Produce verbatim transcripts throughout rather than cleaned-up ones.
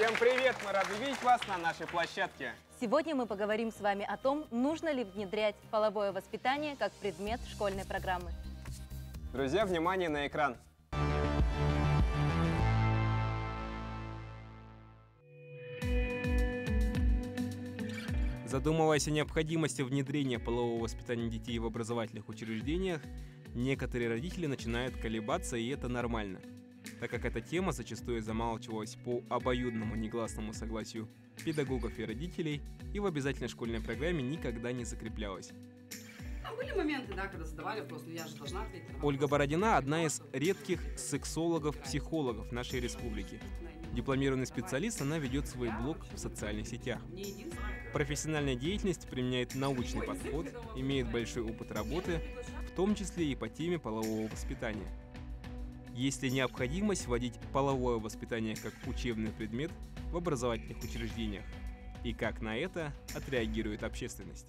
Всем привет! Мы рады видеть вас на нашей площадке. Сегодня мы поговорим с вами о том, нужно ли внедрять половое воспитание как предмет школьной программы. Друзья, внимание на экран. Задумываясь о необходимости внедрения полового воспитания детей в образовательных учреждениях, некоторые родители начинают колебаться, и это нормально, так как эта тема зачастую замалчивалась по обоюдному негласному согласию педагогов и родителей и в обязательной школьной программе никогда не закреплялась. Там были моменты, да, когда задавали вопрос, ну я же должна ответить на вопрос. Ольга Бородина – одна из редких сексологов-психологов нашей республики. Дипломированный специалист, она ведет свой блог в социальных сетях. Профессиональная деятельность применяет научный подход, имеет большой опыт работы, в том числе и по теме полового воспитания. Есть ли необходимость вводить половое воспитание как учебный предмет в образовательных учреждениях? И как на это отреагирует общественность?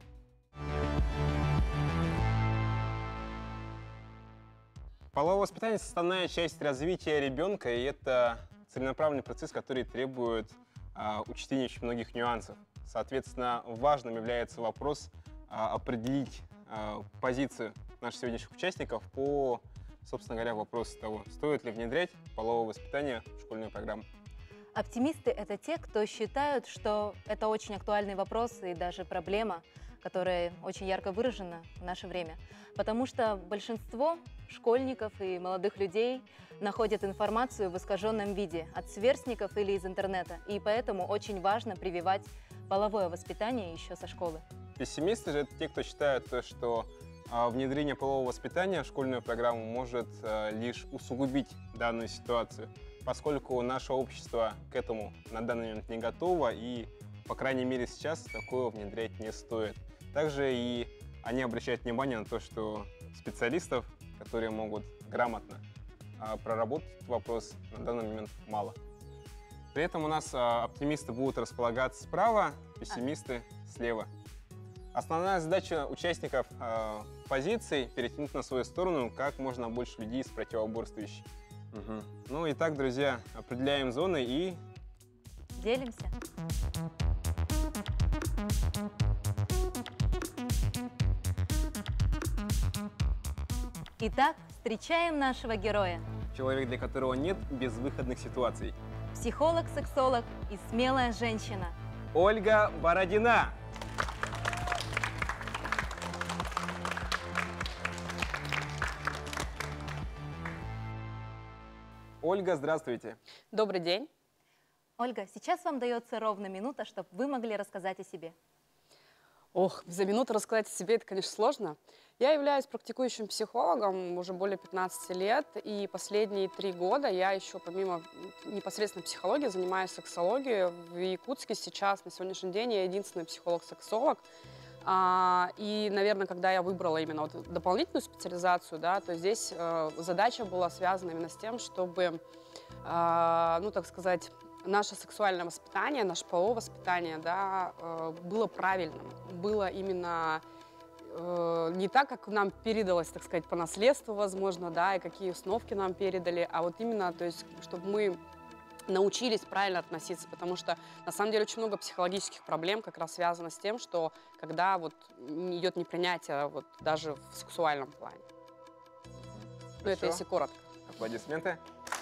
Половое воспитание – составная часть развития ребенка, и это целенаправленный процесс, который требует а, учтения очень многих нюансов. Соответственно, важным является вопрос а, определить а, позицию наших сегодняшних участников по, собственно говоря, вопросу того, стоит ли внедрять половое воспитание в школьную программу. Оптимисты – это те, кто считают, что это очень актуальный вопрос и даже проблема, которая очень ярко выражена в наше время. Потому что большинство школьников и молодых людей находят информацию в искаженном виде от сверстников или из интернета. И поэтому очень важно прививать половое воспитание еще со школы. Пессимисты же это те, кто считают, что внедрение полового воспитания в школьную программу может лишь усугубить данную ситуацию, поскольку наше общество к этому на данный момент не готово, и, по крайней мере, сейчас такое внедрять не стоит. Также и они обращают внимание на то, что специалистов, которые могут грамотно а, проработать этот вопрос, на данный момент мало. При этом у нас а, оптимисты будут располагаться справа, пессимисты слева. Основная задача участников а, позиций – перетянуть на свою сторону как можно больше людей из противоборствующих. Угу. Ну и так, друзья, определяем зоны и… Делимся. Итак, встречаем нашего героя. Человек, для которого нет безвыходных ситуаций. Психолог, сексолог и смелая женщина. Ольга Бородина. Ольга, здравствуйте. Добрый день. Ольга, сейчас вам дается ровно минута, чтобы вы могли рассказать о себе. Ох, за минуту рассказать о себе, это, конечно, сложно. Я являюсь практикующим психологом уже более пятнадцати лет, и последние три года я еще, помимо непосредственно психологии, занимаюсь сексологией. В Якутске сейчас, на сегодняшний день, я единственный психолог-сексолог. А, и, наверное, когда я выбрала именно вот дополнительную специализацию, да, то здесь э, задача была связана именно с тем, чтобы, э, ну, так сказать, наше сексуальное воспитание, наше половое воспитание, да, э, было правильным, было именно э, не так, как нам передалось, так сказать, по наследству, возможно, да, и какие установки нам передали, а вот именно, то есть, чтобы мы научились правильно относиться, потому что на самом деле очень много психологических проблем как раз связано с тем, что когда вот идет непринятие вот даже в сексуальном плане. Ну, это если коротко. Аплодисменты.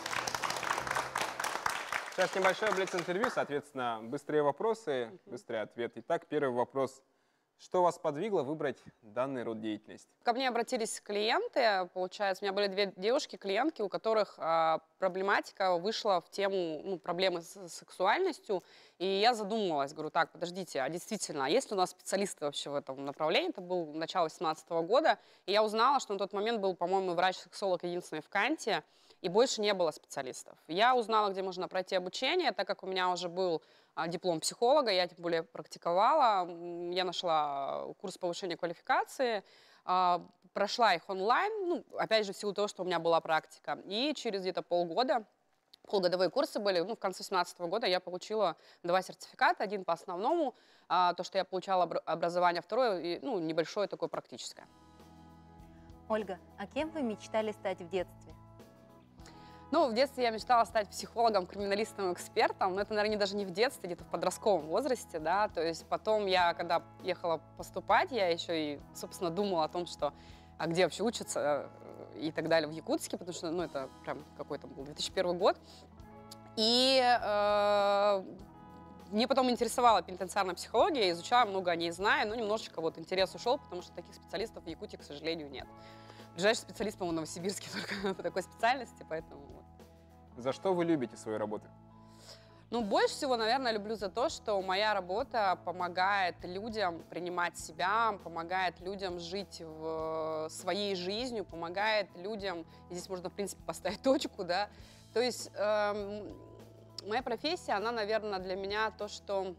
Сейчас небольшое блиц-интервью, соответственно, быстрые вопросы, быстрый ответ. Итак, первый вопрос. Что вас подвигло выбрать данный род деятельности? Ко мне обратились клиенты, получается, у меня были две девушки-клиентки, у которых а, проблематика вышла в тему, ну, проблемы с сексуальностью, и я задумалась, говорю, так, подождите, а действительно, а есть ли у нас специалисты вообще в этом направлении? Это был начало две тысячи семнадцатого года, и я узнала, что на тот момент был, по-моему, врач-сексолог единственный в Канте, и больше не было специалистов. Я узнала, где можно пройти обучение, так как у меня уже был а, диплом психолога, я тем более практиковала, я нашла курс повышения квалификации, а, прошла их онлайн, ну, опять же, в силу того, что у меня была практика, и через где-то полгода, полугодовые курсы были, ну, в конце две тысячи семнадцатого года я получила два сертификата, один по основному, а, то, что я получала образование, второе, и, ну, небольшое такое практическое. Ольга, а кем вы мечтали стать в детстве? Ну, в детстве я мечтала стать психологом, криминалистом, экспертом, но это, наверное, даже не в детстве, где-то в подростковом возрасте, да, то есть потом я, когда ехала поступать, я еще и, собственно, думала о том, что, а где вообще учатся и так далее в Якутске, потому что, ну, это прям какой-то был две тысячи первый год, и э, мне потом интересовала пенитенциарная психология, я изучала, много о ней знаю, но немножечко вот интерес ушел, потому что таких специалистов в Якутии, к сожалению, нет. Ближайший специалист, по-моему, в Новосибирске только по такой специальности, поэтому вот. За что вы любите свою работу? Ну, больше всего, наверное, люблю за то, что моя работа помогает людям принимать себя, помогает людям жить в своей жизнью, помогает людям, и здесь можно, в принципе, поставить точку, да, то есть эм, моя профессия, она, наверное, для меня то, что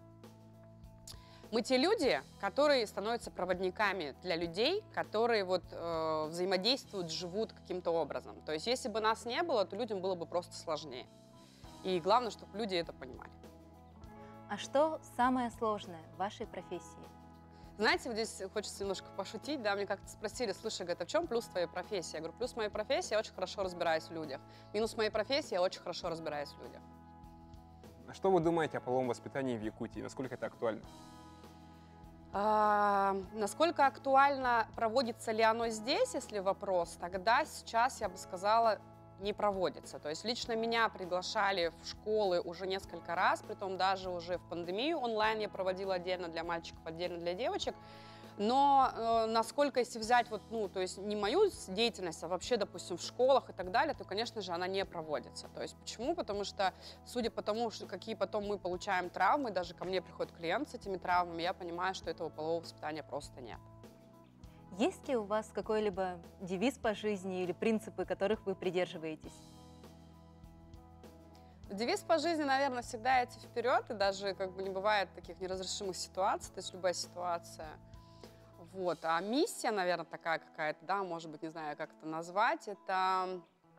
мы те люди, которые становятся проводниками для людей, которые вот э, взаимодействуют, живут каким-то образом. То есть если бы нас не было, то людям было бы просто сложнее. И главное, чтобы люди это понимали. А что самое сложное в вашей профессии? Знаете, вот здесь хочется немножко пошутить, да, мне как-то спросили, слушай, говорят, а в чем плюс твоей профессии? Я говорю, плюс моей профессии, я очень хорошо разбираюсь в людях. Минус моей профессии, я очень хорошо разбираюсь в людях. А что вы думаете о половом воспитании в Якутии? Насколько это актуально? А, насколько актуально, проводится ли оно здесь, если вопрос, тогда сейчас, я бы сказала, не проводится. То есть лично меня приглашали в школы уже несколько раз, притом даже уже в пандемию онлайн я проводила отдельно для мальчиков, отдельно для девочек. Но э, насколько, если взять, вот, ну, то есть не мою деятельность, а вообще, допустим, в школах и так далее, то, конечно же, она не проводится. То есть почему? Потому что, судя по тому, что какие потом мы получаем травмы, даже ко мне приходит клиент с этими травмами, я понимаю, что этого полового воспитания просто нет. Есть ли у вас какой-либо девиз по жизни или принципы, которых вы придерживаетесь? Девиз по жизни, наверное, всегда идти вперед, и даже как бы не бывает таких неразрешимых ситуаций, то есть любая ситуация. Вот. А миссия, наверное, такая какая-то, да, может быть, не знаю, как это назвать, это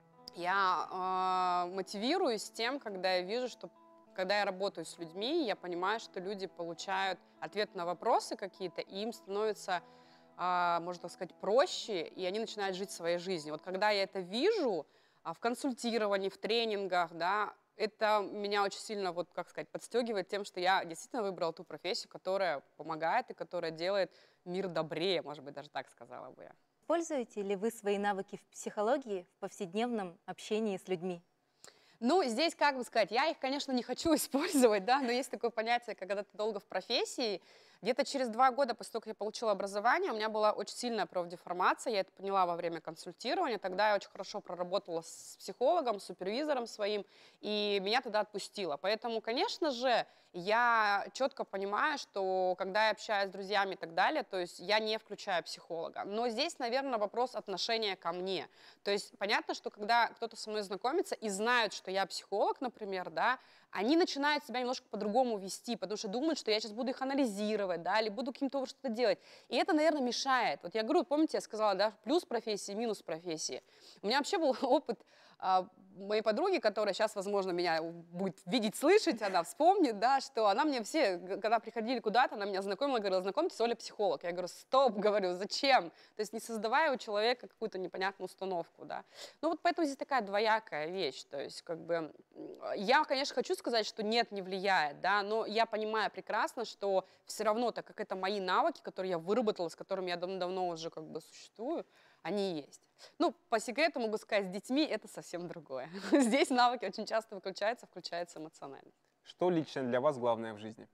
я э, мотивируюсь тем, когда я вижу, что когда я работаю с людьми, я понимаю, что люди получают ответ на вопросы какие-то, и им становится, э, можно так сказать, проще, и они начинают жить своей жизнью. Вот когда я это вижу э, в консультировании, в тренингах, да, это меня очень сильно, вот, как сказать, подстегивает тем, что я действительно выбрала ту профессию, которая помогает и которая делает мир добрее, может быть, даже так сказала бы я. Используете ли вы свои навыки в психологии в повседневном общении с людьми? Ну, здесь, как бы сказать, я их, конечно, не хочу использовать, да, но есть такое понятие, когда ты долго в профессии. Где-то через два года после того, как я получила образование, у меня была очень сильная профдеформация, я это поняла во время консультирования. Тогда я очень хорошо проработала с психологом, с супервизором своим, и меня туда отпустило. Поэтому, конечно же, я четко понимаю, что когда я общаюсь с друзьями и так далее, то есть я не включаю психолога. Но здесь, наверное, вопрос отношения ко мне. То есть понятно, что когда кто-то со мной знакомится и знают, что я психолог, например, да, они начинают себя немножко по-другому вести, потому что думают, что я сейчас буду их анализировать, да, или буду каким-то что-то делать. И это, наверное, мешает. Вот я говорю, помните, я сказала, да, плюс профессии, минус профессии. У меня вообще был опыт а, моей подруги, которая сейчас, возможно, меня будет видеть, слышать, она вспомнит, да, что она мне все, когда приходили куда-то, она меня знакомила, говорила, знакомьтесь, Оля психолог. Я говорю, стоп, говорю, зачем? То есть не создавая у человека какую-то непонятную установку, да. Ну вот поэтому здесь такая двоякая вещь, то есть как бы я, конечно, хочу сказать, что нет, не влияет, да, но я понимаю прекрасно, что все равно, так как это мои навыки, которые я выработала, с которыми я давно уже как бы существую, они есть. Ну, по секрету могу сказать, с детьми это совсем другое. Здесь навыки очень часто выключаются, включается эмоциональность. Что лично для вас главное в жизни?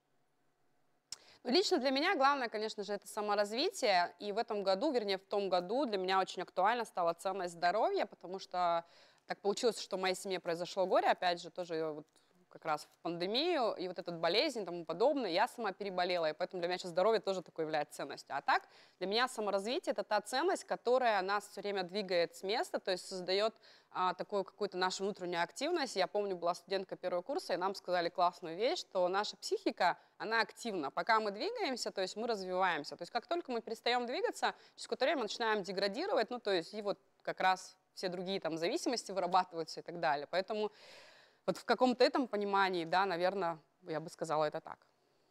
Ну, лично для меня главное, конечно же, это саморазвитие. И в этом году, вернее, в том году для меня очень актуально стала ценность здоровья, потому что так получилось, что в моей семье произошло горе, опять же, тоже вот как раз в пандемию, и вот эта болезнь и тому подобное, я сама переболела, и поэтому для меня сейчас здоровье тоже такой является ценностью. А так, для меня саморазвитие – это та ценность, которая нас все время двигает с места, то есть создает а, такую какую-то нашу внутреннюю активность. Я помню, была студентка первого курса, и нам сказали классную вещь, что наша психика, она активна. Пока мы двигаемся, то есть мы развиваемся. То есть как только мы перестаем двигаться, через какое-то время мы начинаем деградировать, ну то есть и вот как раз все другие там зависимости вырабатываются и так далее. Поэтому вот в каком-то этом понимании, да, наверное, я бы сказала это так.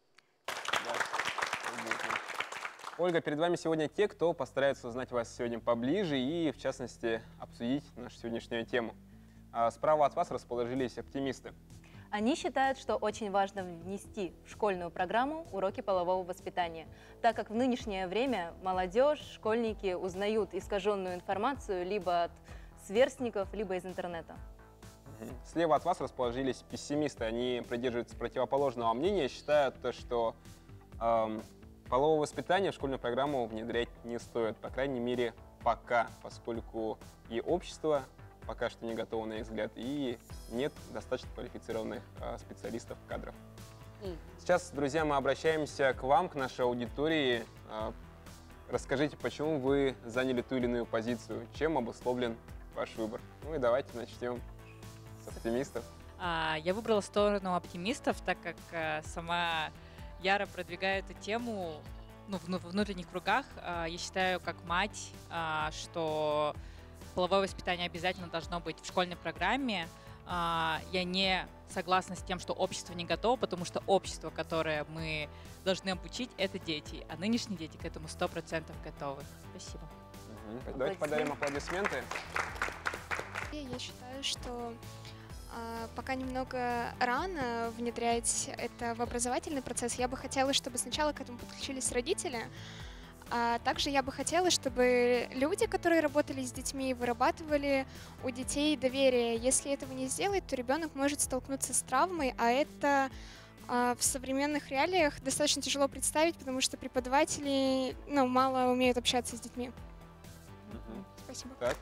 Ольга, перед вами сегодня те, кто постарается узнать вас сегодня поближе и, в частности, обсудить нашу сегодняшнюю тему. А справа от вас расположились оптимисты. Они считают, что очень важно внести в школьную программу уроки полового воспитания, так как в нынешнее время молодежь, школьники узнают искаженную информацию либо от сверстников, либо из интернета. Слева от вас расположились пессимисты. Они придерживаются противоположного мнения, считают, что эм, половое воспитание в школьную программу внедрять не стоит, по крайней мере, пока, поскольку и общество пока что не готово, на их взгляд, и нет достаточно квалифицированных э, специалистов, кадров. Mm. Сейчас, друзья, мы обращаемся к вам, к нашей аудитории. Э, расскажите, почему вы заняли ту или иную позицию, чем обусловлен ваш выбор. Ну и давайте начнем с оптимистов. А, я выбрала сторону оптимистов, так как а, сама яро продвигаю эту тему ну, в, в внутренних кругах. А, я считаю, как мать, а, что половое воспитание обязательно должно быть в школьной программе. А, я не согласна с тем, что общество не готово, потому что общество, которое мы должны обучить, это дети. А нынешние дети к этому сто процентов готовы. Спасибо. Угу. Давайте подарим аплодисменты. Я считаю, что э, пока немного рано внедрять это в образовательный процесс. Я бы хотела, чтобы сначала к этому подключились родители, а также я бы хотела, чтобы люди, которые работали с детьми, вырабатывали у детей доверие. Если этого не сделать, то ребенок может столкнуться с травмой, а это э, в современных реалиях достаточно тяжело представить, потому что преподаватели ну, мало умеют общаться с детьми. Угу. Спасибо. Так.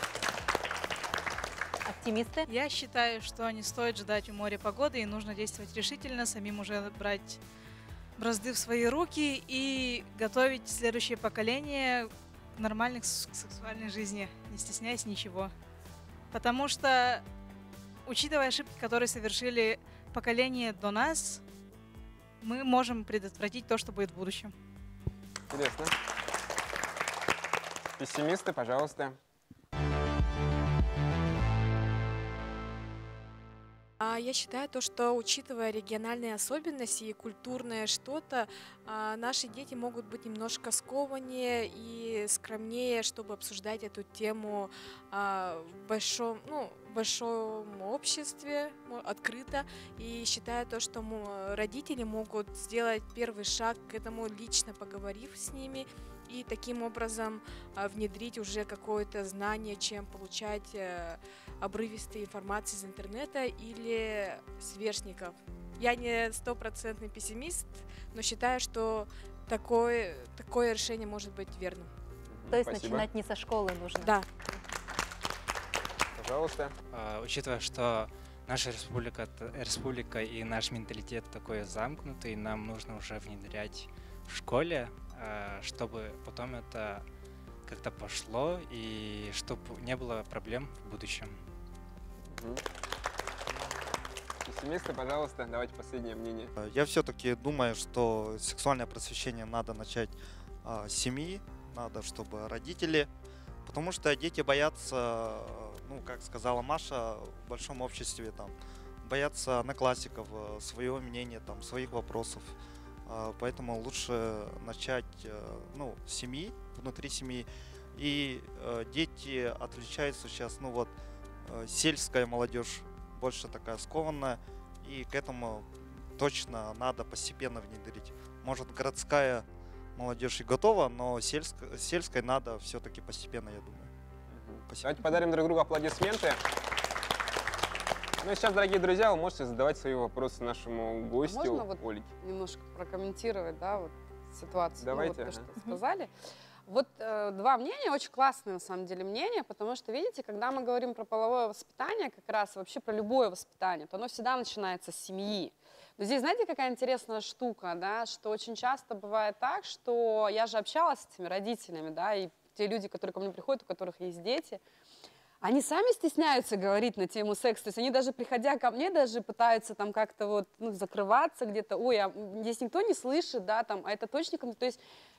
Оптимисты? Я считаю, что не стоит ждать у моря погоды и нужно действовать решительно, самим уже брать бразды в свои руки и готовить следующее поколение к нормальной к сексуальной жизни, не стесняясь ничего. Потому что, учитывая ошибки, которые совершили поколение до нас, мы можем предотвратить то, что будет в будущем. Интересно. Пессимисты, пожалуйста. Я считаю, то, что, учитывая региональные особенности и культурное что-то, наши дети могут быть немножко скованнее и скромнее, чтобы обсуждать эту тему в большом, ну, в большом обществе, открыто. И считаю то, что родители могут сделать первый шаг к этому, лично поговорив с ними, и таким образом внедрить уже какое-то знание, чем получать обрывистой информации из интернета или сверстников. Я не стопроцентный пессимист, но считаю, что такое, такое решение может быть верным. То есть Спасибо. начинать не со школы нужно. Да. Пожалуйста. А, учитывая, что наша республика, республика и наш менталитет такой замкнутый, нам нужно уже внедрять в школе, чтобы потом это как-то пошло и чтобы не было проблем в будущем. Угу. Пессимисты, пожалуйста, давайте последнее мнение. Я все-таки думаю, что сексуальное просвещение надо начать а, с семьи, надо, чтобы родители, потому что дети боятся, ну, как сказала Маша, в большом обществе там боятся одноклассников, своего мнения, там, своих вопросов. Поэтому лучше начать ну, с семьи, внутри семьи. И э, дети отличаются сейчас, ну вот, э, сельская молодежь больше такая скованная, и к этому точно надо постепенно внедрить. Может, городская молодежь и готова, но сельск- сельской надо все-таки постепенно, я думаю. Угу. Давайте подарим друг другу аплодисменты. Ну и сейчас, дорогие друзья, вы можете задавать свои вопросы нашему гостю, Можно вот Ольге. немножко прокомментировать, да, вот ситуацию, Давайте, ну, вот то, ага. что сказали. Вот э, два мнения, очень классные на самом деле мнения, потому что, видите, когда мы говорим про половое воспитание, как раз вообще про любое воспитание, то оно всегда начинается с семьи. Но здесь, знаете, какая интересная штука, да, что очень часто бывает так, что я же общалась с этими родителями, да, и те люди, которые ко мне приходят, у которых есть дети, они сами стесняются говорить на тему секса, то есть они даже, приходя ко мне, даже пытаются там как-то вот, ну, закрываться где-то, ой, а здесь никто не слышит, да, там, а это точно, то есть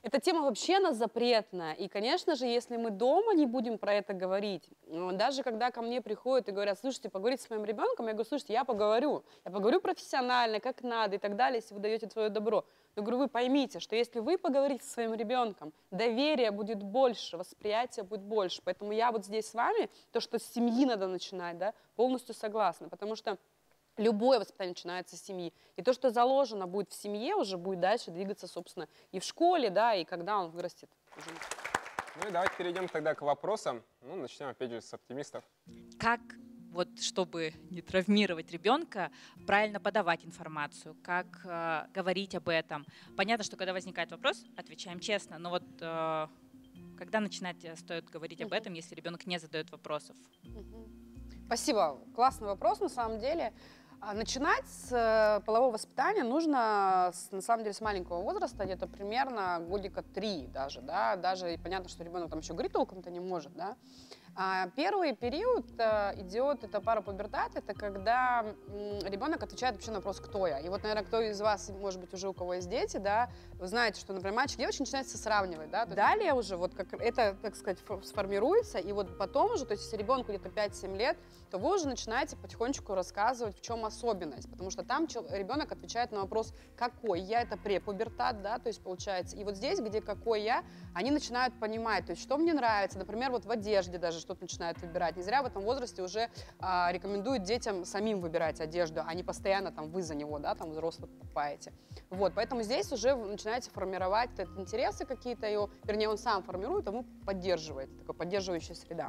Эта тема вообще она запретная. И, конечно же, если мы дома не будем про это говорить, даже когда ко мне приходят и говорят, слушайте, поговорите с моим ребенком, я говорю, слушайте, я поговорю. Я поговорю профессионально, как надо и так далее, если вы даете свое добро. Но говорю, вы поймите, что если вы поговорите со своим ребенком, доверия будет больше, восприятия будет больше. Поэтому я вот здесь с вами, то, что с семьи надо начинать, да, полностью согласна. Потому что любое воспитание начинается с семьи. И то, что заложено будет в семье, уже будет дальше двигаться, собственно, и в школе, да, и когда он вырастет. Уже. Ну и давайте перейдем тогда к вопросам. Ну, начнем опять же с оптимистов. Как, вот, чтобы не травмировать ребенка, правильно подавать информацию, как э, говорить об этом? Понятно, что когда возникает вопрос, отвечаем честно, но вот э, когда начинать стоит говорить об этом, если ребенок не задает вопросов? Спасибо. Классный вопрос, на самом деле. Начинать с полового воспитания нужно, на самом деле, с маленького возраста, где-то примерно годика три даже, да, даже и понятно, что ребенок там еще говорить толком-то не может, да. А первый период идет, это парапубертат, это когда ребенок отвечает вообще на вопрос «кто я?». И вот, наверное, кто из вас, может быть, уже у кого есть дети, да, вы знаете, что, например, мальчик и девочка начинается сравнивать, да. Далее уже вот как это, так сказать, сформируется, и вот потом уже, то есть если ребенку где-то пять-семь лет, то вы уже начинаете потихонечку рассказывать, в чем особенность, потому что там ребенок отвечает на вопрос «какой я?», это препубертат, да, то есть получается. И вот здесь, где «какой я?», они начинают понимать, то есть что мне нравится, например, вот в одежде даже что-то начинают выбирать. Не зря в этом возрасте уже а, рекомендуют детям самим выбирать одежду, а не постоянно там вы за него, да, там взрослых покупаете. Вот, поэтому здесь уже вы начинаете формировать вот, интересы какие-то, его, вернее, он сам формирует, а вы поддерживаете, такая поддерживающая среда.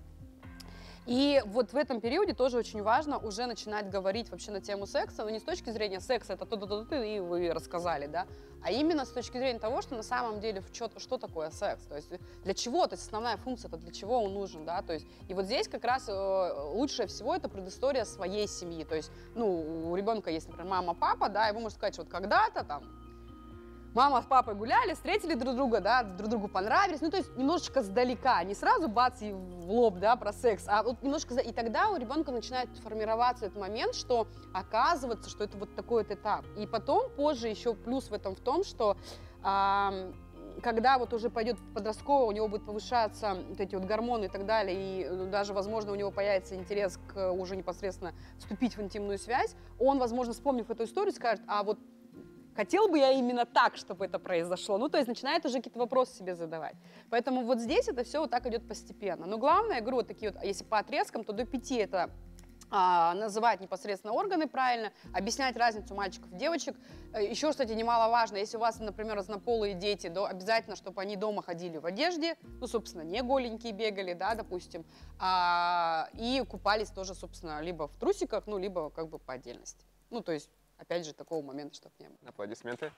И вот в этом периоде тоже очень важно уже начинать говорить вообще на тему секса, но не с точки зрения секса, это то-то-то-то, и вы рассказали, да, а именно с точки зрения того, что на самом деле что, что такое секс, то есть для чего, то есть основная функция, это для чего он нужен, да, то есть и вот здесь как раз э, лучшее всего это предыстория своей семьи, то есть, ну, у ребенка есть, например, мама, папа, да, и вы можете сказать, что вот когда-то там мама с папой гуляли, встретили друг друга, да, друг другу понравились, ну, то есть немножечко сдалека, не сразу бац и в лоб, да, про секс, а вот немножко, и тогда у ребенка начинает формироваться этот момент, что оказывается, что это вот такой вот этап. И потом, позже еще плюс в этом в том, что а, когда вот уже пойдет подростковое, у него будет повышаться вот эти вот гормоны и так далее, и даже, возможно, у него появится интерес к уже непосредственно вступить в интимную связь, он, возможно, вспомнив эту историю, скажет, а вот хотел бы я именно так, чтобы это произошло. Ну, то есть начинает уже какие-то вопросы себе задавать. Поэтому вот здесь это все вот так идет постепенно. Но главное, я говорю, вот такие вот, если по отрезкам, то до пяти это а, называть непосредственно органы правильно, объяснять разницу мальчиков и девочек. Еще, кстати, немаловажно, если у вас, например, разнополые дети, то обязательно, чтобы они дома ходили в одежде, ну, собственно, не голенькие бегали, да, допустим, а, и купались тоже, собственно, либо в трусиках, ну, либо как бы по отдельности. Ну, то есть опять же, такого момента, чтобы не было. Аплодисменты.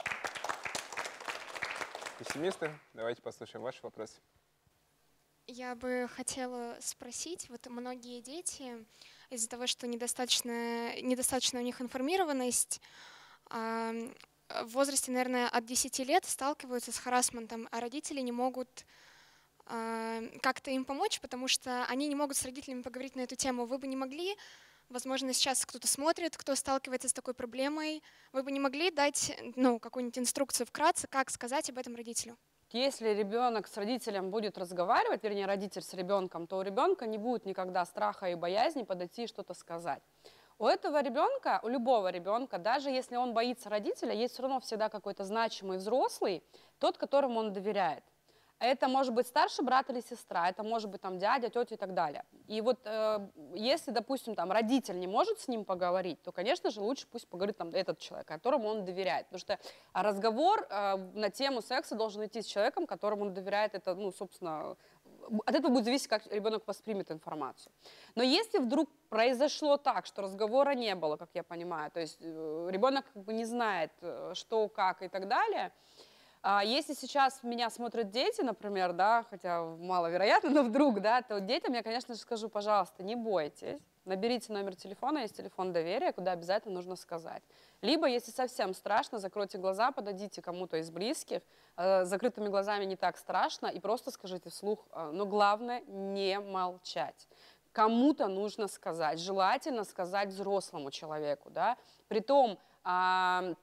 Пессимисты, давайте послушаем ваши вопросы. Я бы хотела спросить, вот многие дети из-за того, что недостаточно, недостаточно у них информированность, в возрасте, наверное, от десяти лет сталкиваются с харассментом, а родители не могут как-то им помочь, потому что они не могут с родителями поговорить на эту тему. Вы бы не могли... Возможно, сейчас кто-то смотрит, кто сталкивается с такой проблемой. Вы бы не могли дать, ну, какую-нибудь инструкцию вкратце, как сказать об этом родителю? Если ребенок с родителем будет разговаривать, вернее, родитель с ребенком, то у ребенка не будет никогда страха и боязни подойти и что-то сказать. У этого ребенка, у любого ребенка, даже если он боится родителя, есть все равно всегда какой-то значимый взрослый, тот, которому он доверяет. Это может быть старший брат или сестра, это может быть там дядя, тетя и так далее. И вот э, если, допустим, там родитель не может с ним поговорить, то, конечно же, лучше пусть поговорит там этот человек, которому он доверяет. Потому что разговор э, на тему секса должен идти с человеком, которому он доверяет. Это, ну, собственно, от этого будет зависеть, как ребенок воспримет информацию. Но если вдруг произошло так, что разговора не было, как я понимаю, то есть э, ребенок как бы не знает, что, как и так далее. Если сейчас меня смотрят дети, например, да, хотя маловероятно, но вдруг, да, то детям я, конечно же, скажу, пожалуйста, не бойтесь, наберите номер телефона, есть телефон доверия, куда обязательно нужно сказать. Либо, если совсем страшно, закройте глаза, подойдите кому-то из близких, э, закрытыми глазами не так страшно, и просто скажите вслух, э, но главное не молчать. Кому-то нужно сказать, желательно сказать взрослому человеку, да, притом... Э,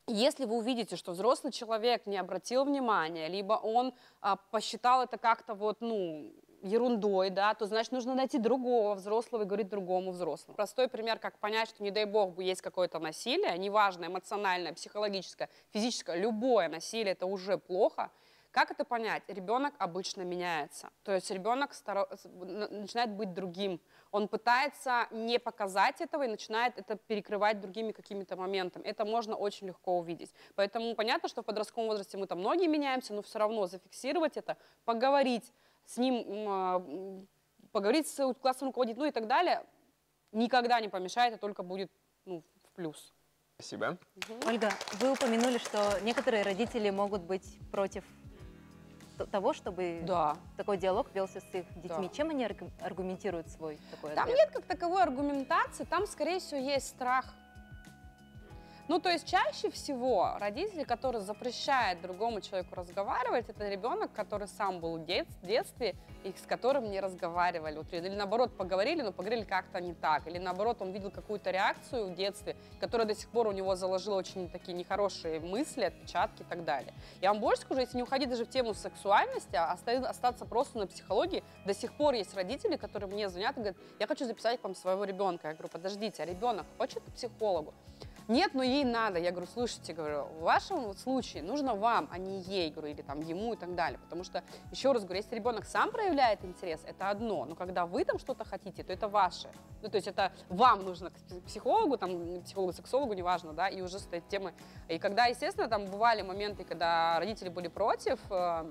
Если вы увидите, что взрослый человек не обратил внимания, либо он а, посчитал это как-то вот, ну, ерундой, да, то значит нужно найти другого взрослого и говорить другому взрослому. Простой пример, как понять, что, не дай бог, есть какое-то насилие, неважно, эмоциональное, психологическое, физическое, любое насилие, это уже плохо. Как это понять? Ребенок обычно меняется. То есть ребенок старо... начинает быть другим. Он пытается не показать этого и начинает это перекрывать другими какими-то моментами. Это можно очень легко увидеть. Поэтому понятно, что в подростковом возрасте мы там многие меняемся, но все равно зафиксировать это, поговорить с ним, поговорить с классным руководителем, ну и так далее, никогда не помешает, а только будет, ну, в плюс. Спасибо. Угу. Ольга, вы упомянули, что некоторые родители могут быть против того, чтобы да. такой диалог велся с их детьми. Да. Чем они аргументируют свой такой Там ответ? нет как таковой аргументации, там, скорее всего, есть страх. Ну, то есть чаще всего родители, которые запрещают другому человеку разговаривать, это ребенок, который сам был в детстве и с которым не разговаривали. Вот, или наоборот, поговорили, но поговорили как-то не так. Или наоборот, он видел какую-то реакцию в детстве, которая до сих пор у него заложила очень такие нехорошие мысли, отпечатки и так далее. Я вам больше скажу, если не уходить даже в тему сексуальности, а остаться просто на психологии, до сих пор есть родители, которые мне звонят и говорят: я хочу записать к вам своего ребенка. Я говорю: подождите, а ребенок хочет к психологу? Нет, но ей надо. Я говорю: слушайте, говорю, в вашем случае нужно вам, а не ей, говорю, или там ему и так далее. Потому что, еще раз говорю, если ребенок сам проявляет интерес, это одно, но когда вы там что-то хотите, то это ваше. Ну, то есть это вам нужно к психологу, там, психологу, сексологу, неважно, да, и уже с этой темы. И когда, естественно, там бывали моменты, когда родители были против,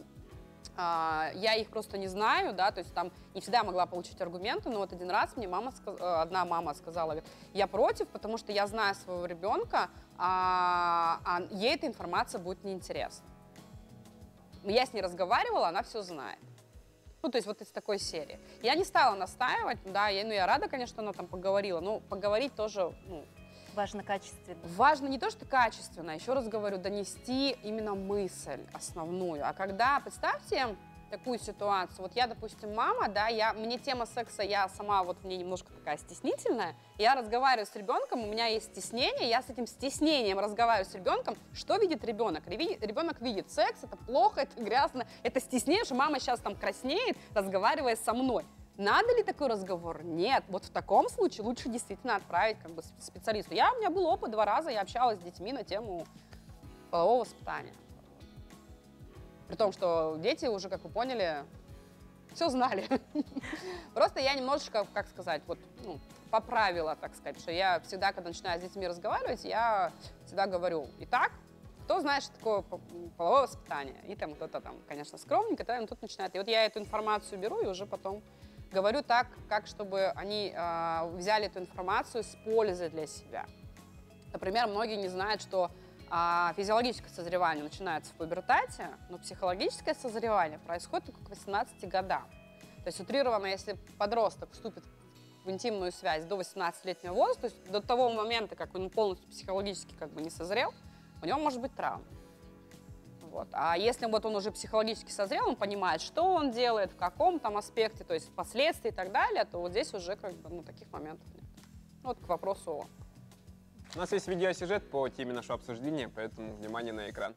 я их просто не знаю, да, то есть там не всегда могла получить аргументы, но вот один раз мне мама, одна мама сказала: говорит, я против, потому что я знаю своего ребенка, а, а ей эта информация будет неинтересна. Я с ней разговаривала, она все знает. Ну, то есть вот из такой серии. Я не стала настаивать, да, я, ну, я рада, конечно, что она там поговорила, но поговорить тоже, ну, важно качественно. Важно не то, что качественно, еще раз говорю, донести именно мысль основную. А когда, представьте такую ситуацию, вот я, допустим, мама, да, я, мне тема секса, я сама вот мне немножко такая стеснительная, я разговариваю с ребенком, у меня есть стеснение, я с этим стеснением разговариваю с ребенком, что видит ребенок? Ребенок видит секс, это плохо, это грязно, это стеснение, что мама сейчас там краснеет, разговаривая со мной. Надо ли такой разговор? Нет. Вот в таком случае лучше действительно отправить как бы специалисту. Я, у меня был опыт, два раза я общалась с детьми на тему полового воспитания. При том, что дети уже, как вы поняли, все знали. Просто я немножечко, как сказать, вот, ну, поправила, так сказать, что я всегда, когда начинаю с детьми разговаривать, я всегда говорю: итак, кто знает, что такое половое воспитание? И там кто-то там, конечно, скромненько, да, тут начинает. И вот я эту информацию беру и уже потом говорю так, как чтобы они э, взяли эту информацию с пользой для себя. Например, многие не знают, что э, физиологическое созревание начинается в пубертате, но психологическое созревание происходит только к восемнадцати годам. То есть утрированно, если подросток вступит в интимную связь до восемнадцатилетнего возраста, то есть до того момента, как он полностью психологически как бы не созрел, у него может быть травма. Вот. А если вот он уже психологически созрел, он понимает, что он делает, в каком там аспекте, то есть впоследствии и так далее, то вот здесь уже как бы, ну, таких моментов нет. Вот к вопросу. У нас есть видеосюжет по теме нашего обсуждения, поэтому внимание на экран.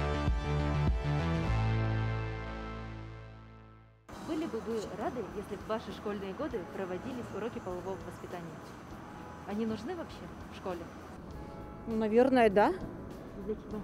Были бы вы рады, если в ваши школьные годы проводились уроки полового воспитания? Они нужны вообще в школе? Ну, наверное, да. Для чего?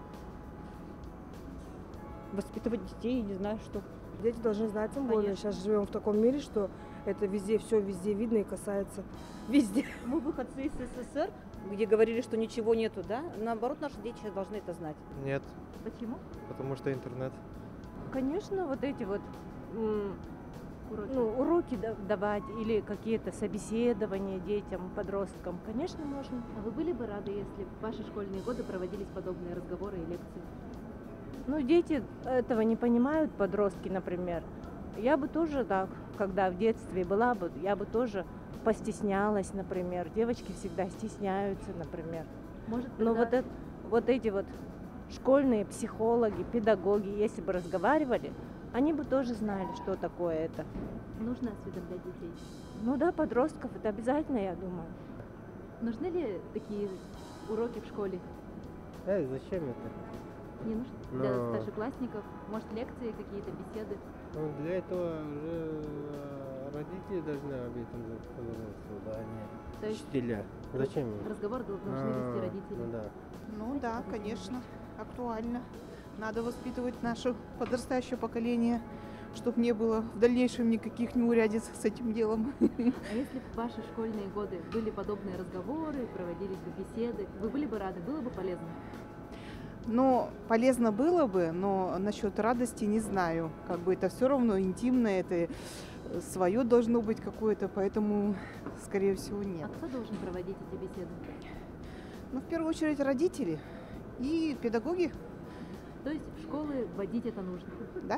Воспитывать детей, не знаю что. Дети должны знать, тем более сейчас живем в таком мире, что это везде, все везде видно и касается везде. Мы выходцы из СССР, где говорили, что ничего нету, да? Наоборот, наши дети сейчас должны это знать. Нет. Почему? Потому что интернет. Конечно, вот эти вот уроки, ну, уроки давать или какие-то собеседования детям, подросткам, конечно, можно. А вы были бы рады, если в ваши школьные годы проводились подобные разговоры и лекции? Ну, дети этого не понимают, подростки, например. Я бы тоже так, когда в детстве была бы, я бы тоже постеснялась, например. Девочки всегда стесняются, например. Может, Но тогда... вот, это, вот эти вот школьные психологи, педагоги, если бы разговаривали, они бы тоже знали, что такое это. Нужно осведомлять детей? Ну да, подростков, это обязательно, я думаю. Нужны ли такие уроки в школе? Эй, зачем это? Не нужно? Для Но- старшеклассников? Может, лекции, какие-то беседы? Ну, для этого уже э, родители должны об этом задуматься, да, а То не есть учителя. Зачем им? Разговор должны А, вести родители. Ну да. Ну да, конечно, актуально. Надо воспитывать наше подрастающее поколение, чтобы не было в дальнейшем никаких неурядиц с этим делом. А если в ваши школьные годы были подобные разговоры, проводились бы беседы, вы были бы рады, было бы полезно? Но полезно было бы, но насчет радости не знаю. Как бы это все равно интимно, это свое должно быть какое-то, поэтому, скорее всего, нет. А кто должен проводить эти беседы? Ну, в первую очередь, родители и педагоги. То есть в школы вводить это нужно? Да.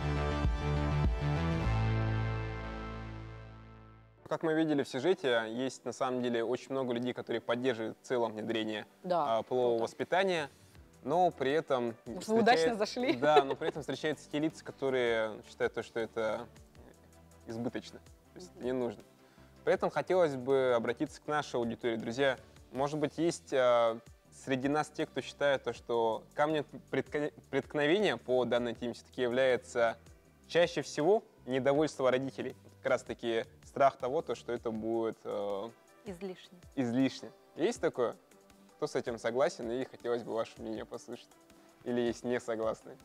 Как мы видели в сюжете, есть на самом деле очень много людей, которые поддерживают в целом внедрение Да, а, полового воспитания, но при этом... Может, вы удачно зашли? Да, но при этом встречаются те лица, которые считают, то, что это избыточно, то есть это не нужно. При этом хотелось бы обратиться к нашей аудитории. Друзья, может быть, есть а, среди нас те, кто считает, то, что камнем предка- преткновения по данной теме все-таки является чаще всего недовольство родителей. Как раз-таки страх того, то, что это будет э, Излишне. излишне. Есть такое? Кто с этим согласен? И хотелось бы ваше мнение послушать. Или есть не согласные?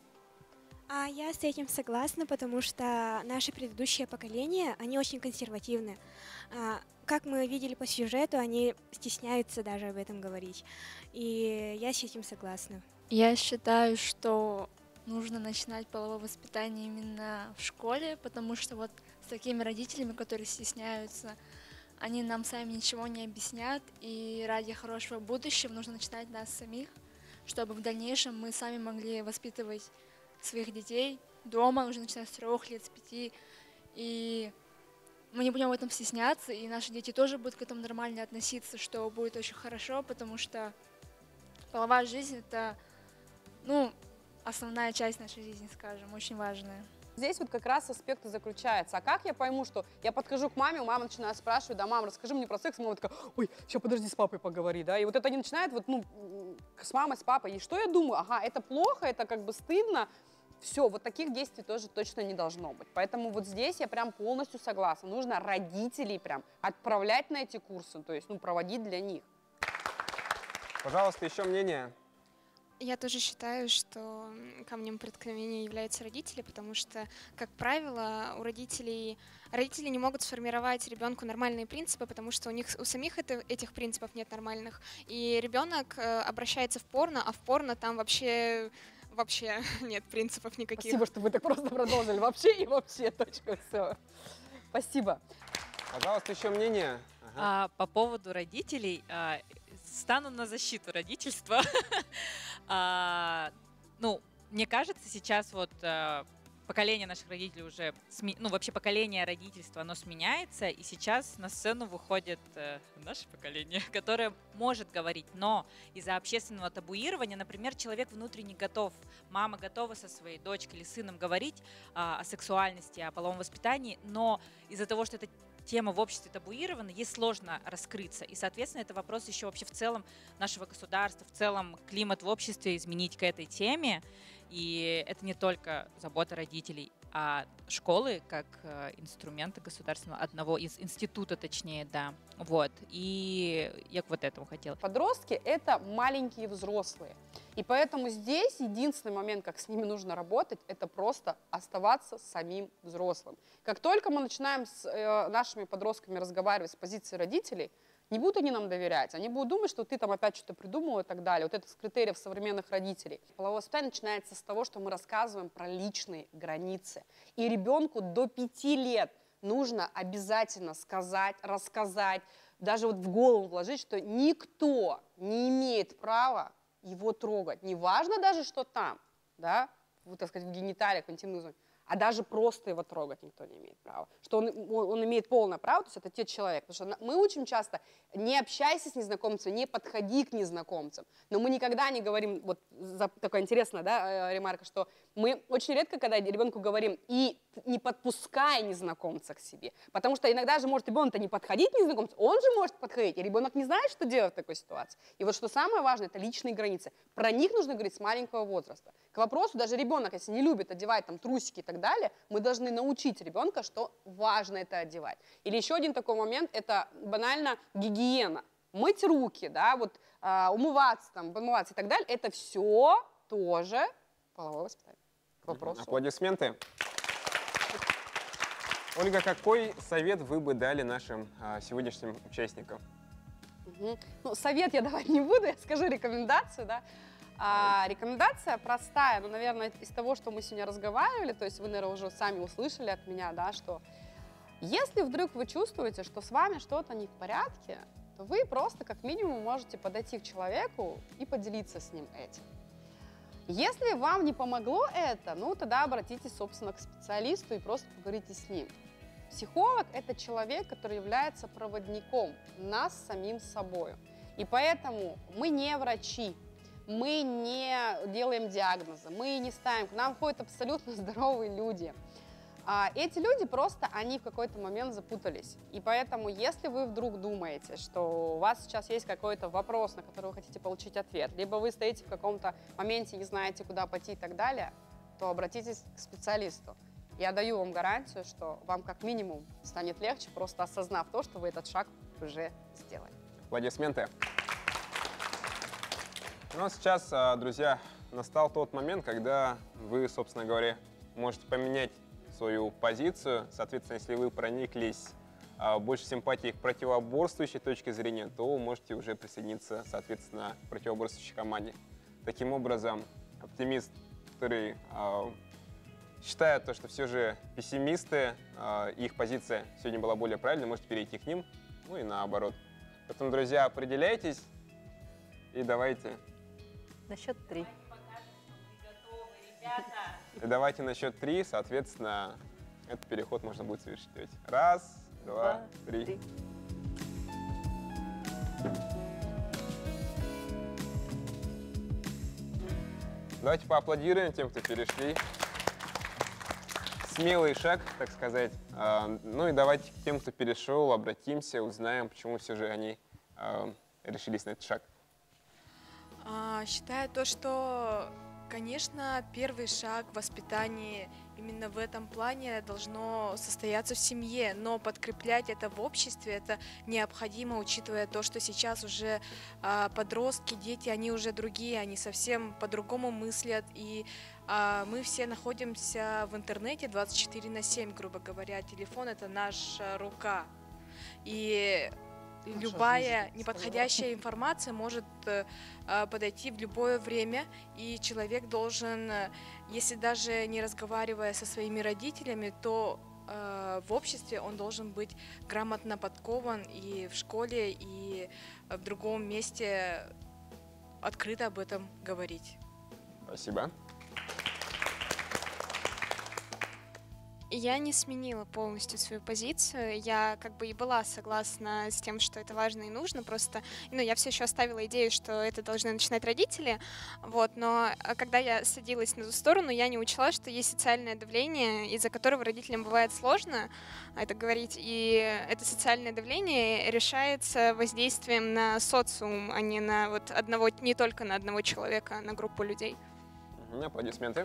А я с этим согласна, потому что наше предыдущее поколение, они очень консервативны. А, как мы видели по сюжету, они стесняются даже об этом говорить. И я с этим согласна. Я считаю, что нужно начинать половое воспитание именно в школе, потому что вот с такими родителями, которые стесняются, они нам сами ничего не объяснят, и ради хорошего будущего нужно начинать нас самих, чтобы в дальнейшем мы сами могли воспитывать своих детей дома, уже начиная с трех лет, с пяти, и мы не будем об этом стесняться, и наши дети тоже будут к этому нормально относиться, что будет очень хорошо, потому что половая жизнь — это, ну, основная часть нашей жизни, скажем, очень важная. Здесь вот как раз аспект и заключается. А как я пойму, что я подхожу к маме, у мамы начинаю спрашивать, да, мам, расскажи мне про секс, мама такая, ой, сейчас подожди, с папой поговори, да, и вот это они начинают вот, ну, с мамой, с папой, и что я думаю, ага, это плохо, это как бы стыдно, все, вот таких действий тоже точно не должно быть. Поэтому вот здесь я прям полностью согласна, нужно родителей прям отправлять на эти курсы, то есть, ну, проводить для них. Пожалуйста, еще мнение? Я тоже считаю, что камнем преткновения являются родители, потому что, как правило, у родителей родители не могут сформировать ребенку нормальные принципы, потому что у них у самих это, этих принципов нет нормальных. И ребенок э, обращается в порно, а в порно там вообще вообще нет принципов никаких. Спасибо, что вы так просто продолжили. Вообще и вообще, точка, все. Спасибо. Пожалуйста, еще мнение? Ага. А, по поводу родителей, а, стану на защиту родительства. А, ну, мне кажется, сейчас вот а, поколение наших родителей уже, сме... ну, вообще поколение родительства, оно сменяется, и сейчас на сцену выходит э, наше поколение, которое может говорить, но из-за общественного табуирования, например, человек внутренне готов, мама готова со своей дочкой или сыном говорить а, о сексуальности, о половом воспитании, но из-за того, что это тема в обществе табуирована, ей сложно раскрыться. И, соответственно, это вопрос еще вообще в целом нашего государства, в целом климат в обществе изменить к этой теме. И это не только забота родителей, а школы как э, инструмента государственного, одного из института, точнее, да. Вот. И я к вот этому хотела. Подростки — это маленькие взрослые. И поэтому здесь единственный момент, как с ними нужно работать, это просто оставаться самим взрослым. Как только мы начинаем с э, нашими подростками разговаривать с позиции родителей, не будут они нам доверять, они будут думать, что ты там опять что-то придумал и так далее. Вот это с критериев современных родителей. Половое воспитание начинается с того, что мы рассказываем про личные границы. И ребенку до пяти лет нужно обязательно сказать, рассказать, даже вот в голову вложить, что никто не имеет права его трогать. Неважно даже, что там, да, вот, так сказать, в гениталиях, в интимных зонах, а даже просто его трогать никто не имеет права. Что он, он, он имеет полное право, то есть это те человек. Потому что мы учим часто, не общайся с незнакомцем, не подходи к незнакомцам. Но мы никогда не говорим, вот такая интересная, да, ремарка, что мы очень редко, когда ребенку говорим, и не подпускай незнакомца к себе. Потому что иногда же может ребенок-то не подходить к незнакомцу, он же может подходить, и ребенок не знает, что делать в такой ситуации. И вот что самое важное, это личные границы. Про них нужно говорить с маленького возраста. К вопросу, даже ребенок, если не любит одевать там трусики и так далее, мы должны научить ребенка, что важно это одевать. Или еще один такой момент, это банально гигиена. Мыть руки, да, вот а, умываться, там, помываться и так далее, это все тоже половое воспитание. К вопросу. Аплодисменты. Ольга, какой совет вы бы дали нашим а, сегодняшним участникам? Угу. Ну, совет я давать не буду, я скажу рекомендацию, да. А, рекомендация простая, ну, наверное, из того, что мы сегодня разговаривали, то есть вы, наверное, уже сами услышали от меня, да, что если вдруг вы чувствуете, что с вами что-то не в порядке, то вы просто как минимум можете подойти к человеку и поделиться с ним этим. Если вам не помогло это, ну тогда обратитесь, собственно, к специалисту и просто поговорите с ним. Психолог – это человек, который является проводником нас с самим собой. И поэтому мы не врачи, мы не делаем диагнозы, мы не ставим, к нам ходят абсолютно здоровые люди. А эти люди просто, они в какой-то момент запутались. И поэтому, если вы вдруг думаете, что у вас сейчас есть какой-то вопрос, на который вы хотите получить ответ, либо вы стоите в каком-то моменте, не знаете, куда пойти и так далее, то обратитесь к специалисту. Я даю вам гарантию, что вам как минимум станет легче, просто осознав то, что вы этот шаг уже сделали. Аплодисменты. Ну а сейчас, друзья, настал тот момент, когда вы, собственно говоря, можете поменять свою позицию. Соответственно, если вы прониклись а, больше симпатией к противоборствующей точке зрения, то можете уже присоединиться, соответственно, к противоборствующей команде. Таким образом, оптимист, который а, считает, то, что все же пессимисты, а, их позиция сегодня была более правильной, можете перейти к ним, ну и наоборот. Поэтому, друзья, определяйтесь и давайте. На счет три. И давайте на счет три, соответственно, этот переход можно будет совершить. Раз, два, два три. три. Давайте поаплодируем тем, кто перешли. Смелый шаг, так сказать. Ну и давайте к тем, кто перешел, обратимся, узнаем, почему все же они решились на этот шаг. А, считаю то, что, конечно, первый шаг в воспитании именно в этом плане должно состояться в семье, но подкреплять это в обществе это необходимо, учитывая то, что сейчас уже а, подростки, дети, они уже другие, они совсем по-другому мыслят, и а, мы все находимся в интернете двадцать четыре на семь, грубо говоря, телефон это наша рука, и любая неподходящая информация может э, подойти в любое время, и человек должен, если даже не разговаривая со своими родителями, то э, в обществе он должен быть грамотно подкован и в школе, и в другом месте открыто об этом говорить. Спасибо. Я не сменила полностью свою позицию. Я как бы и была согласна с тем, что это важно и нужно. Просто, ну, я все еще оставила идею, что это должны начинать родители. Вот, но когда я садилась на ту сторону, я не учла, что есть социальное давление, из-за которого родителям бывает сложно это говорить. И это социальное давление решается воздействием на социум, а не на вот одного, не только на одного человека, а на группу людей. Аплодисменты.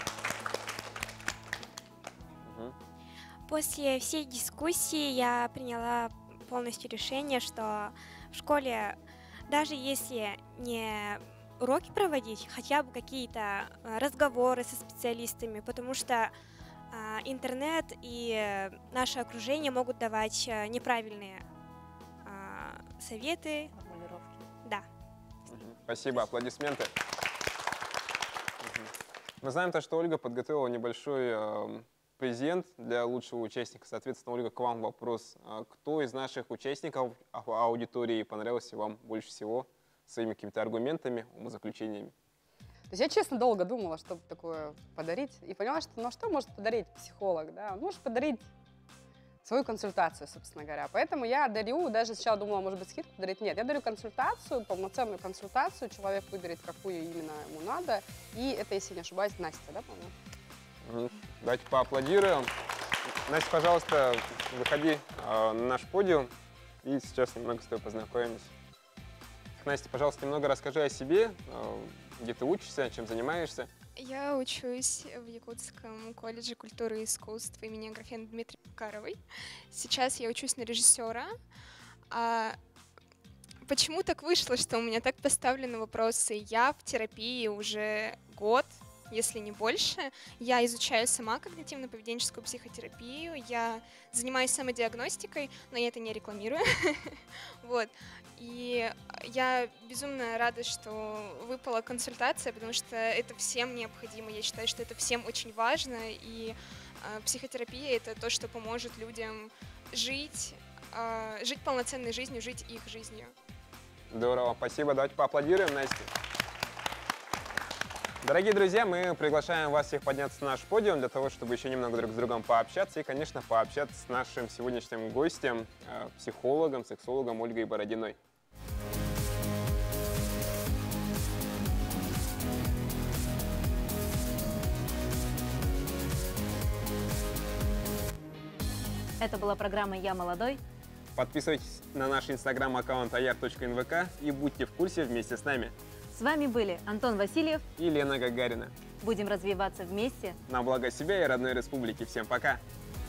После всей дискуссии я приняла полностью решение, что в школе, даже если не уроки проводить, хотя бы какие-то разговоры со специалистами, потому что а, интернет и наше окружение могут давать неправильные а, советы. Формулировки. Да. Спасибо, аплодисменты. Мы знаем то, что Ольга подготовила небольшой э, презент для лучшего участника. Соответственно, Ольга, к вам вопрос. Кто из наших участников аудитории понравился вам больше всего своими какими-то аргументами, умозаключениями? То есть я, честно, долго думала, что такое подарить, и поняла, что ну, что может подарить психолог? Да? Он может подарить свою консультацию, собственно говоря. Поэтому я дарю, даже сначала думала, может быть, скидку подарить. Нет, я дарю консультацию, полноценную консультацию. Человек выберет, какую именно ему надо. И это, если не ошибаюсь, Настя, да, по-моему? Мгм. Давайте поаплодируем. Настя, пожалуйста, выходи э, на наш подиум, и сейчас немного с тобой познакомимся. Настя, пожалуйста, немного расскажи о себе, э, где ты учишься, чем занимаешься. Я учусь в Якутском колледже культуры и искусств имени Аграфены Дмитрия Макаровой. Сейчас я учусь на режиссера. А почему так вышло, что у меня так поставлены вопросы? Я в терапии уже год, если не больше. Я изучаю сама когнитивно-поведенческую психотерапию, я занимаюсь самодиагностикой, но я это не рекламирую. Вот. И я безумно рада, что выпала консультация, потому что это всем необходимо. Я считаю, что это всем очень важно, и э, психотерапия — это то, что поможет людям жить, э, жить полноценной жизнью, жить их жизнью. Здорово, спасибо. Давайте поаплодируем Насте. Дорогие друзья, мы приглашаем вас всех подняться на наш подиум для того, чтобы еще немного друг с другом пообщаться и, конечно, пообщаться с нашим сегодняшним гостем, э, психологом, сексологом Ольгой Бородиной. Это была программа «Я молодой». Подписывайтесь на наш инстаграм-аккаунт аяр точка эн вэ ка и будьте в курсе вместе с нами. С вами были Антон Васильев и Лена Гагарина. Будем развиваться вместе. На благо себя и родной республики. Всем пока!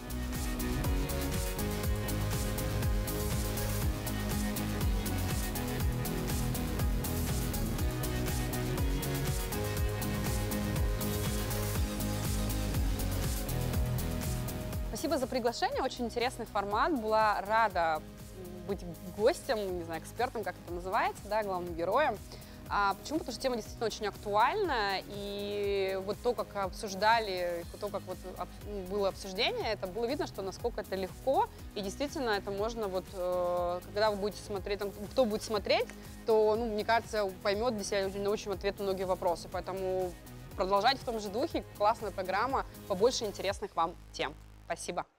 Спасибо за приглашение, очень интересный формат. Была рада быть гостем, не знаю, экспертом, как это называется, да, главным героем. А почему? Потому что тема действительно очень актуальна, и вот то, как обсуждали, то, как вот было обсуждение, это было видно, что насколько это легко, и действительно это можно вот, когда вы будете смотреть, там, кто будет смотреть, то, ну, мне кажется, поймет для себя очень, очень ответ на многие вопросы, поэтому продолжайте в том же духе, классная программа, побольше интересных вам тем. Спасибо.